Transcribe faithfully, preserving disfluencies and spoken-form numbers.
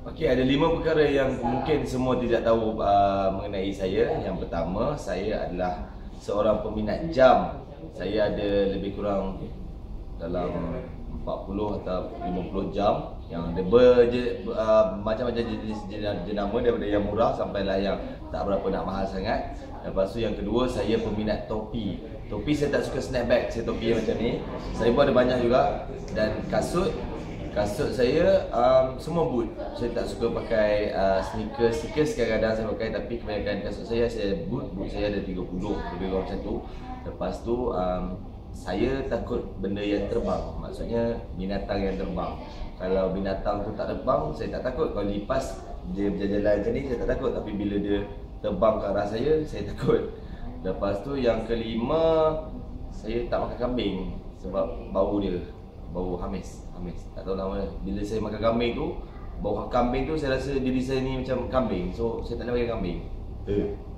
Okey, ada lima perkara yang mungkin semua tidak tahu uh, mengenai saya. Yang pertama, saya adalah seorang peminat jam. Saya ada lebih kurang dalam empat puluh atau lima puluh jam yang ada berje, uh, macam-macam jenis jenama, daripada yang murah sampailah yang tak berapa nak mahal sangat. Lepas tu yang kedua, saya peminat topi. Topi saya tak suka snapback, saya topi yang macam ni. Saya pun ada banyak juga. Dan kasut, kasut saya um, semua boot. Saya tak suka pakai uh, sneakers. Sneakers kadang-kadang saya pakai, tapi kebanyakan kasut saya saya boot. Boot saya ada tiga puluh, lebih kurang macam tu. Lepas tu um, saya takut benda yang terbang. Maksudnya binatang yang terbang. Kalau binatang tu tak terbang, saya tak takut. Kalau lipas dia berjalan macam ni, saya tak takut. Tapi bila dia terbang ke arah saya, saya takut. Lepas tu yang kelima, saya tak makan kambing sebab bau dia, bau hamis, hamis. Tak tahu nama. Bila saya makan kambing tu, bau kambing tu saya rasa diri saya ni macam kambing. So saya tak nak makan kambing. Eh.